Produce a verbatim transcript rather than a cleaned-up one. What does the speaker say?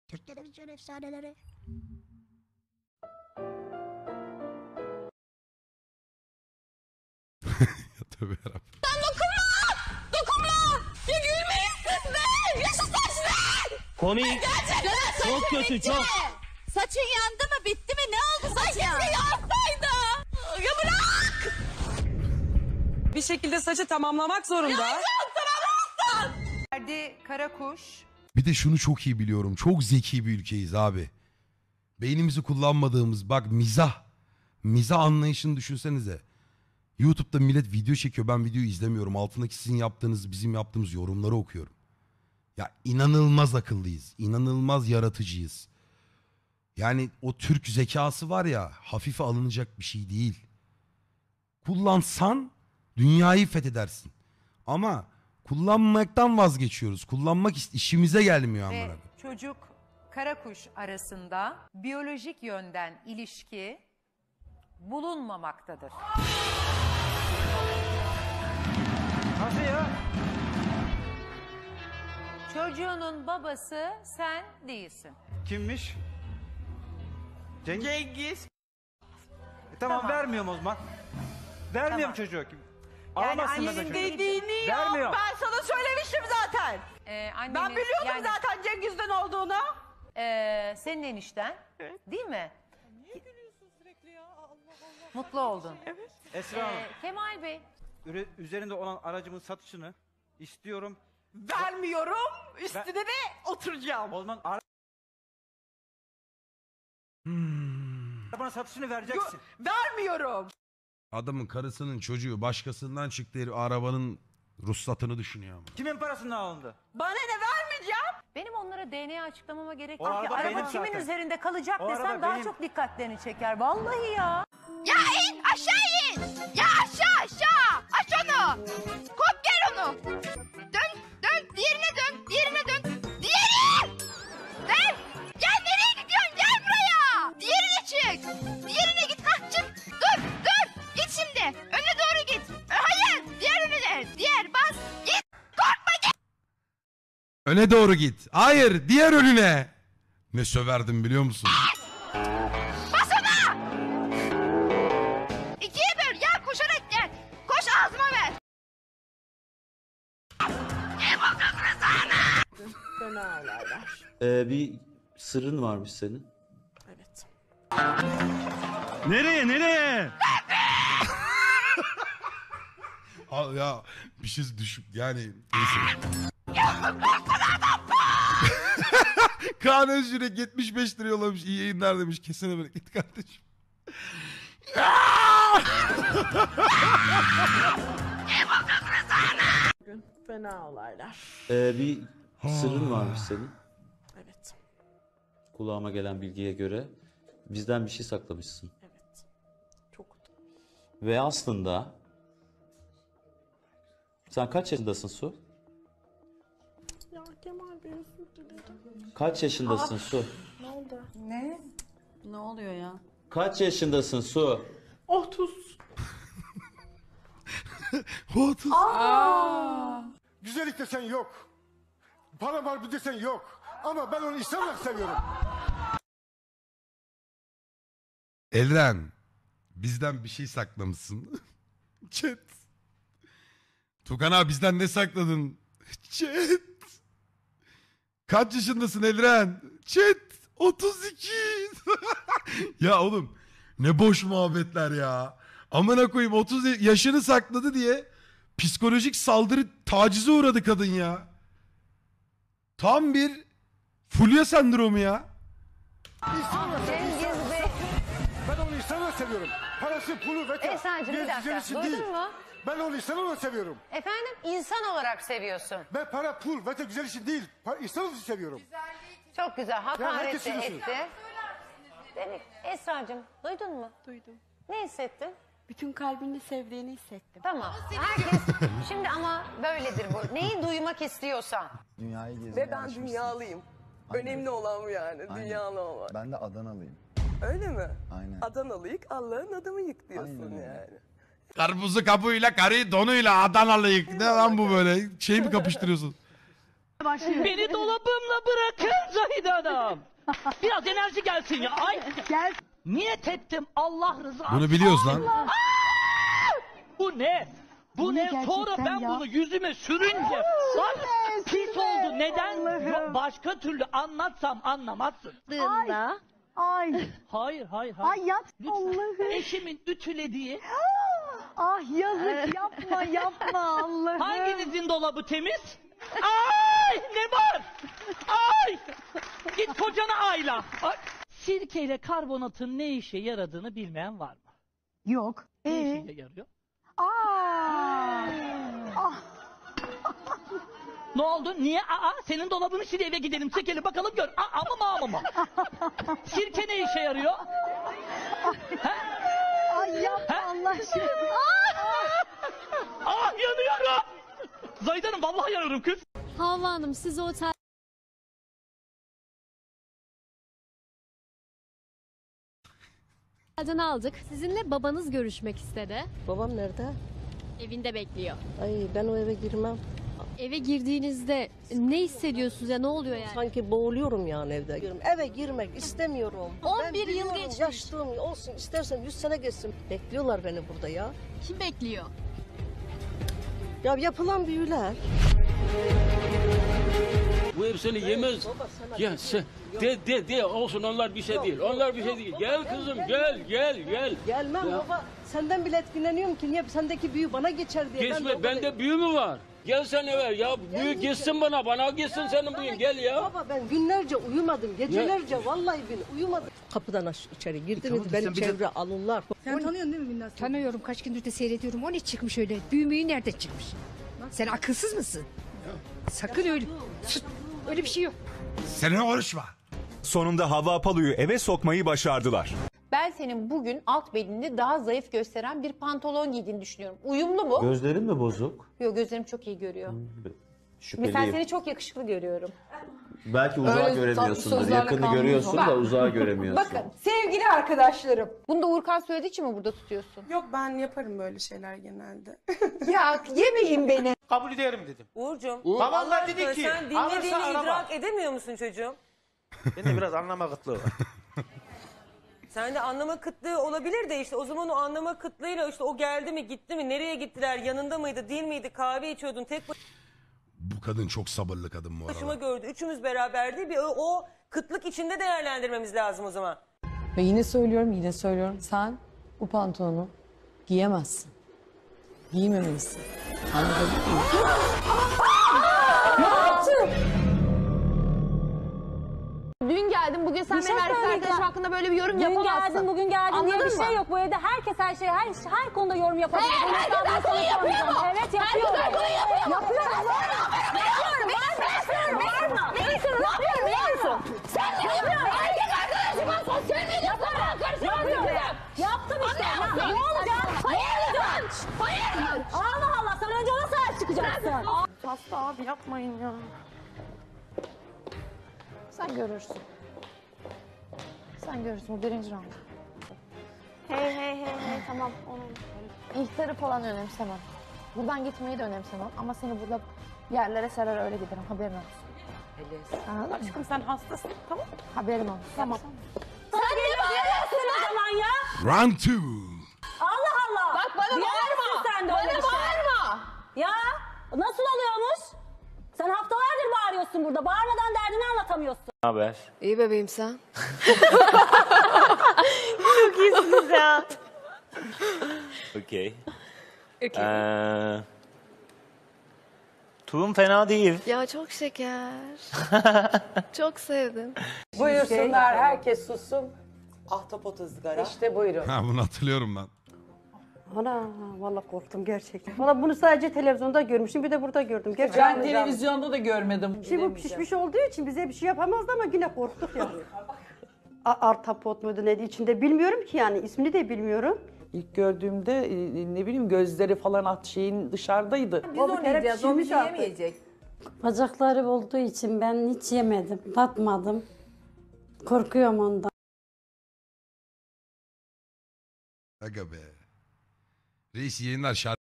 Türk televizyon efsaneleri. Ya tövbe yarabbim. Sen dokunma! Dokunma! Ya gülmeyin siz be! Yaşa saçlı! Komik. Gerçekten Çok kötü bitti. çok. Saçın yandı mı? Bitti mi? Ne oldu saçın? Ay keşke yansaydı. Ya bırak! Bir şekilde saçı tamamlamak zorunda. Ya tamamlamışsın! Ferdi Karakuş. Bir de şunu çok iyi biliyorum. Çok zeki bir ülkeyiz abi. Beynimizi kullanmadığımız bak mizah. Mizah anlayışını düşünsenize. YouTube'da millet video çekiyor. Ben videoyu izlemiyorum. Altındaki sizin yaptığınız, bizim yaptığımız yorumları okuyorum. Ya inanılmaz akıllıyız. İnanılmaz yaratıcıyız. Yani o Türk zekası var ya, hafife alınacak bir şey değil. Kullansan dünyayı fethedersin. Ama kullanmaktan vazgeçiyoruz. Kullanmak işimize gelmiyor Ve amına. çocuk Karakuş arasında biyolojik yönden ilişki bulunmamaktadır. Nasıl ya? Çocuğunun babası sen değilsin. Kimmiş? Cengiz. Cengiz. E, tamam, Tamam. vermiyorum o zaman. Vermiyorum Tamam. çocuğu. Yani Alamazsın da annenin çocuğu. Dediğini yap. Vermiyor. Ben sana söylemiştim zaten. Ee, annenin, Ben biliyordum yani, zaten Cengiz'den olduğunu. ee, senin enişten değil mi? Niye gülüyorsun sürekli ya? Allah Allah. Mutlu oldun. Esra Hanım, Ee, Kemal Bey. üre- üzerinde olan aracımın satışını istiyorum. Vermiyorum. Üstüne de oturacağım. O zaman ara- Hmm. arabanın satışını vereceksin. Vermiyorum. Adamın karısının çocuğu başkasından çıktı herif arabanın ruhsatını düşünüyor ama. Kimin parasından alındı? Bana ne vermeyeceğim? Benim onlara D N A açıklamama gerek O yok ki. araba Araba benim kimin zaten. üzerinde kalacak O desem araba daha benim. çok dikkatlerini çeker. Vallahi ya. Ya in! Aşağı in! Ya aşağı aşağı! Aç onu! Kop gel onu! Dön! Dön! Diğerine dön! Diğerine dön! Diğeri! Ver! Gel nereye gidiyorsun? Gel buraya! Diğerine çık! Diğerine git! Hah çık! Dur! Dur! Git şimdi! Öne doğru git! E, hayır! Diğer önüne! Diğer bas! Git! Korkma git! Öne doğru git. Hayır, diğer önüne. Ne söverdim biliyor musun? Bas ona! İkiye böl! Gel koşarak gel! Koş ağzıma ver! Ne buldun Rıza'nı? Fena olaylar. Ee, bir sırrın varmış senin. Evet. Nereye nereye? Al ya bir şey düşüp yani neyse. Kaan Özgürek yetmiş beş lira yollamış. İyi yayınlar demiş. Kesene bereket kardeşim. Bugün fena olaylar. Ee, bir sırrın varmış senin. Evet. Kulağıma gelen bilgiye göre bizden bir şey saklamışsın. Evet. Çok utanıyorum. Ve aslında sen kaç yaşındasın Su? Ya Kemal Bey özür dilerim. Kaç yaşındasın Su? Ne oldu? Ne? Ne oluyor ya? Kaç yaşındasın Su? otuz. Otuz. Güzellik desen yok. Para var bir desen yok. Ama ben onu insan olarak seviyorum. Elren. Bizden bir şey saklamışsın. Chat. Tukan abi bizden ne sakladın? Chat. Kaç yaşındasın Elren? Chat. otuz iki. Ya oğlum ne boş muhabbetler ya. Amına koyayım otuz yaşını sakladı diye psikolojik saldırı tacize uğradı kadın ya. Tam bir fulya sendromu ya. İnsan olarak seviyorum. Cengiz Bey. Ben onu insan olarak seviyorum. Parası, pulu, veta. Esra'cığım bir Gez- dakika. güzel için Duydun değil. mu? Ben onu insan olarak seviyorum. Efendim insan olarak seviyorsun. Ben para, pul, veta güzel için değil. Pa- İnsan olarak seviyorum. Çok güzel. Hakaret herkes de biliyorsun. etti. Demek Esra'cığım duydun mu? Duydum. Ne hissettin? Bütün kalbini sevdiğini hissettim. Tamam. Herkes şimdi ama böyledir bu. Neyi duymak istiyorsan. Dünyayı gezmeye Ve ben alışmışsın. dünyalıyım. Aynen. Önemli olan bu yani. Aynen. Dünyalı olmak. Ben de Adanalıyım. Öyle mi? Aynen. Adanalı yık, Allah'ın adamı yık diyorsun Aynen öyle. yani. Karpuzu kabuğuyla, karıyı donuyla, Adanalıyık. Ne lan bu böyle? Şey mi kapıştırıyorsun? Beni dolabımla bırakınca Haydi adam. Biraz enerji gelsin ya. Ay. Gel. Niyet ettim Allah rızası. Bunu biliyoruz lan. Aa! Bu ne? Bu ne? Sonra ben bunu yüzüme sürünce bak pis oldu. Neden? Yok, başka türlü anlatsam anlamazsın. Ay. Ay. Hayır hayır hayır. Ay yap Lütfen. Allah'ım. Eşimin ütülediği Ah yazık yapma yapma Allah'ım. hanginizin dolabı temiz? Ay ne var? Ay! Git kocana ayla. Ay. Sirkeyle karbonatın ne işe yaradığını bilmeyen var mı? Yok. Ne Ee? işe yarıyor? Aa. Ah. Ne oldu? Niye? Aa, senin dolabını şimdi eve gidelim çekelim bakalım gör. Aa, ama mı ama mı? Sirke ne işe yarıyor? He? Ay yapma He? Allah aşkına. Ah yanıyorum. Zahide Hanım vallahi yanıyorum kız. Havva Hanım sizi otel otelden aldık. Sizinle babanız görüşmek istedi. Babam nerede? Evinde bekliyor. Ay ben o eve girmem. Eve girdiğinizde ne hissediyorsunuz ya, ne oluyor yani? Sanki boğuluyorum yani evde. Eve girmek istemiyorum. on Ben bir yıl biliyorum, geçmiş. Yaşlığım olsun istersen yüz sene geçsin. Bekliyorlar beni burada ya. Kim bekliyor? Ya yapılan büyüler. Bu ev seni yemez. Baba sana Ya sen, de de de olsun onlar bir şey değil. Onlar bir şey değil. Gel kızım gel gel gel. Gelmem Ya. baba. Senden bile etkileniyorum ki niye sendeki büyü bana geçer diye. Geçme Ben de bende büyü mü var? Gel sen eve ya büyü gitsin bana bana gitsin senin büyün gel ya. Baba ben günlerce uyumadım. Gecelerce vallahi bin uyumadım. Kapıdan aş içeri girdiniz beni çevre alırlar. Sen tanıyorsun değil mi Binnaz? Tanıyorum, kaç gündür de seyrediyorum. O ne çıkmış öyle? Büyümüğü nerede çıkmış? Sen akılsız mısın? Sakın öyle. Sus, öyle bir şey yok. Seninle konuşma. Sonunda Havva Apalu'yu eve sokmayı başardılar. Ben senin bugün alt belini daha zayıf gösteren bir pantolon giydiğini düşünüyorum. Uyumlu mu? Gözlerin mi bozuk? Yok, gözlerim çok iyi görüyor. Şüpheliyim. Mesela seni çok yakışıklı görüyorum. Belki uzağı Öyle göremiyorsundur. tatlı Yakını sözlerle görüyorsun kalmıyor. da uzağı göremiyorsun. Bakın sevgili arkadaşlarım. Bunu da Uğurkan söylediği için mi burada tutuyorsun? Yok ben yaparım böyle şeyler genelde. Ya yemeyin beni. Kabul ederim dedim. Uğurcuğum. Babanlar dedi ki sen alırsa dinlediğini araba. idrak edemiyor musun çocuğum? Bende biraz anlama kıtlığı var. Sende anlama kıtlığı olabilir de işte o zaman o anlama kıtlığıyla işte o geldi mi gitti mi nereye gittiler yanında mıydı değil miydi kahve içiyordun tek Bu kadın çok sabırlı kadın bu başıma arada. gördü üçümüz beraberdi bir o, o kıtlık içinde değerlendirmemiz lazım o zaman. Ve yine söylüyorum, yine söylüyorum. Sen bu pantolonu giyemezsin. Giymemelisin. Anladın mı? Ne yaptın? Dün geldin, bugün sen benim erkek arkadaşım hakkında böyle bir yorum yapamazsın. Dün geldin, bugün geldin Anladın diye bir mı? şey yok. Bu evde herkes her şey, her her konuda yorum yapabilir. Hayır, Bunun herkes hesabını her konuyu sana yapıyor sormayacağım. mu? Evet, Herkes yapıyorum. her konuyu yapıyor mu? Yapıyorum. Yapıyorum. Ben ne yapıyorum? Ne yapıyorum? Ne yapıyorum? Ne yapıyorum? Sen ne yapıyorsun? Erkek arkadaşıma sosyal medyasına karışamazsın. Yaptım işte. Ne Ne olacak? Hayırdır? Hayırdır? Allah Allah, sen önce ona sahip çıkacaksın. Hasta abi yapmayın ya. Sen görürsün. Sen görürsün, bu birinci round. Hey hey hey hey, tamam. Onu... İhtarı falan önemsemem. Buradan gitmeyi de önemsemem. Ama seni burada yerlere serer öyle giderim, haberin olsun. Anladın mı? Aşkım sen hastasın tamam. Haberin olsun. Tamam. Sen ne bağırıyorsun o zaman ya? Round two. Allah Allah. Bak bana bağırma. Sen de Bana öyle bir şey. bağırma. Ya nasıl oluyormuş? Sen haftalardır bağırıyorsun burada. Bağırmadan derdini anlatamıyorsun. Ne haber? İyi bebeğim sen. Çok iyisiniz ya. Okey. Ee, Tuğum fena değil. Ya çok şeker. Çok sevdim. Buyursunlar, herkes sussun. Ahtapot ızgara. İşte buyurun. Ha bunu hatırlıyorum ben. Ana vallahi korktum gerçekten. Valla bunu sadece televizyonda görmüştüm bir de burada gördüm. Gerçekten. Ben televizyonda da görmedim. Şimdi bu pişmiş olduğu için bize bir şey yapamazdı ama yine korktuk ya. Artapot muydu neydi içinde bilmiyorum ki yani ismini de bilmiyorum. İlk gördüğümde ne bileyim gözleri falan at şeyin dışarıdaydı. Biz onu yiyeceğiz, o bizi yemeyecek. Bacakları olduğu için ben hiç yemedim, tatmadım. Korkuyorum ondan. Aga be. Reis yayınlar şarkı.